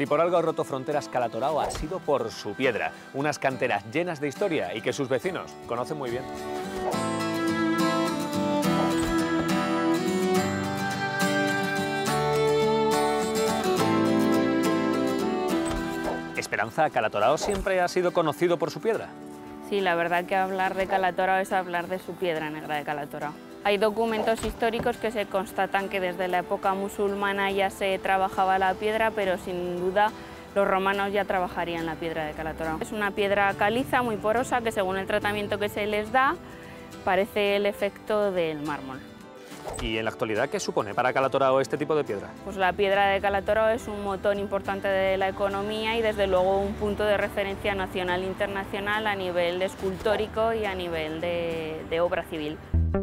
Si por algo ha roto fronteras Calatorao ha sido por su piedra, unas canteras llenas de historia y que sus vecinos conocen muy bien. Esperanza, ¿Calatorao siempre ha sido conocido por su piedra? Sí, la verdad que hablar de Calatorao es hablar de su piedra negra de Calatorao. Hay documentos históricos que se constatan que desde la época musulmana ya se trabajaba la piedra, pero sin duda los romanos ya trabajarían la piedra de Calatorao. Es una piedra caliza, muy porosa, que según el tratamiento que se les da, parece el efecto del mármol. ¿Y en la actualidad qué supone para Calatorao este tipo de piedra? Pues la piedra de Calatorao es un motor importante de la economía y desde luego un punto de referencia nacional e internacional a nivel escultórico y a nivel de obra civil.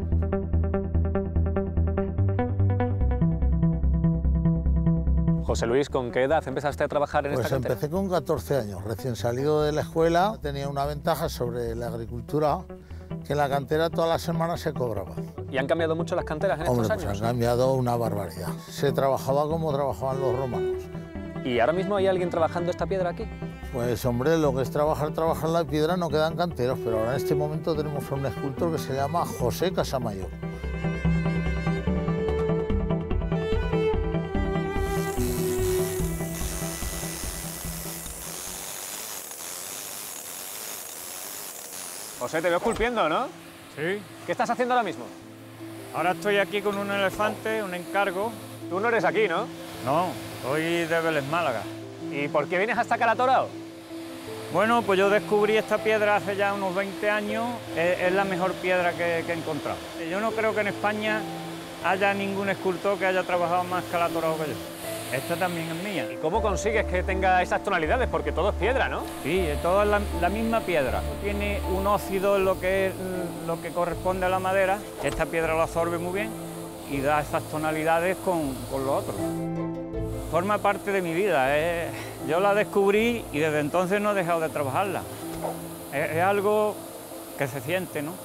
José Luis, ¿con qué edad empezaste a trabajar en esta cantera? Pues empecé con 14 años, recién salido de la escuela. Tenía una ventaja sobre la agricultura, que en la cantera todas las semanas se cobraba. ¿Y han cambiado mucho las canteras en estos años? Pues han cambiado una barbaridad. Se trabajaba como trabajaban los romanos. ¿Y ahora mismo hay alguien trabajando esta piedra aquí? Pues hombre, lo que es trabajar la piedra no quedan canteros, pero ahora en este momento tenemos a un escultor que se llama José Casamayor. José, te veo esculpiendo, ¿no? Sí. ¿Qué estás haciendo ahora mismo? Ahora estoy aquí con un elefante, un encargo. Tú no eres aquí, ¿no? No, soy de Vélez, Málaga. ¿Y por qué vienes hasta Calatorao? Bueno, pues yo descubrí esta piedra hace ya unos 20 años. Es la mejor piedra que he encontrado. Yo no creo que en España haya ningún escultor que haya trabajado más Calatorao que yo. Esta también es mía. ¿Y cómo consigues que tenga esas tonalidades? Porque todo es piedra, ¿no? Sí, todo es la misma piedra. Tiene un óxido en lo que corresponde a la madera. Esta piedra lo absorbe muy bien y da esas tonalidades con lo otro. Forma parte de mi vida. Yo la descubrí y desde entonces no he dejado de trabajarla. Es algo que se siente, ¿no?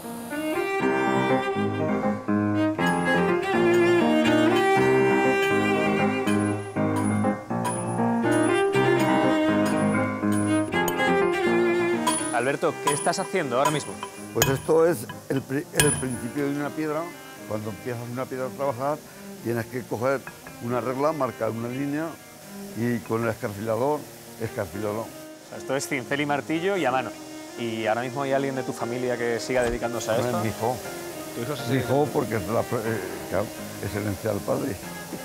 Alberto, ¿qué estás haciendo ahora mismo? Pues esto es el principio de una piedra. Cuando empiezas una piedra a trabajar, tienes que coger una regla, marcar una línea y con el escarfilador, escarfilarlo. O sea, esto es cincel y martillo y a mano. ¿Y ahora mismo hay alguien de tu familia que siga dedicándose a esto? Mi hijo. ¿Tu hijo se Mi hijo porque es, claro, es herencia del padre.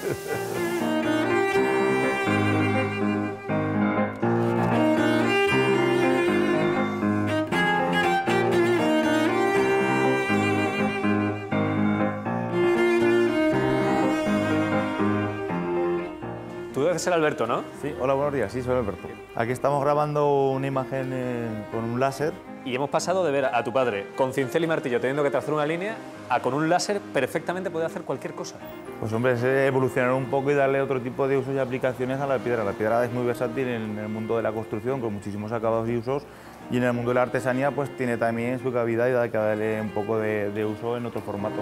Tú debes ser Alberto, ¿no? Sí, hola, buenos días, sí, soy Alberto. Aquí estamos grabando una imagen con un láser. Y hemos pasado de ver a tu padre con cincel y martillo teniendo que trazar una línea a con un láser perfectamente poder hacer cualquier cosa. Pues hombre, es evolucionar un poco y darle otro tipo de usos y aplicaciones a la piedra. La piedra es muy versátil en el mundo de la construcción, con muchísimos acabados y usos, y en el mundo de la artesanía pues tiene también su cabida y hay que darle un poco de uso en otro formato.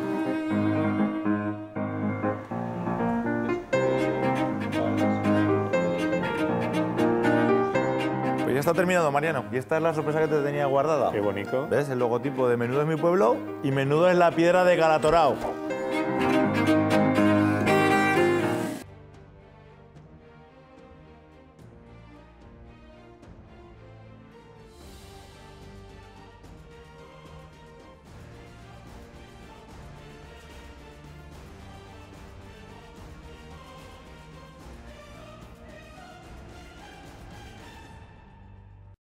Ya está terminado, Mariano. Y esta es la sorpresa que te tenía guardada. Qué bonito. ¿Ves? El logotipo de Menudo es mi pueblo y Menudo es la piedra de Calatorao.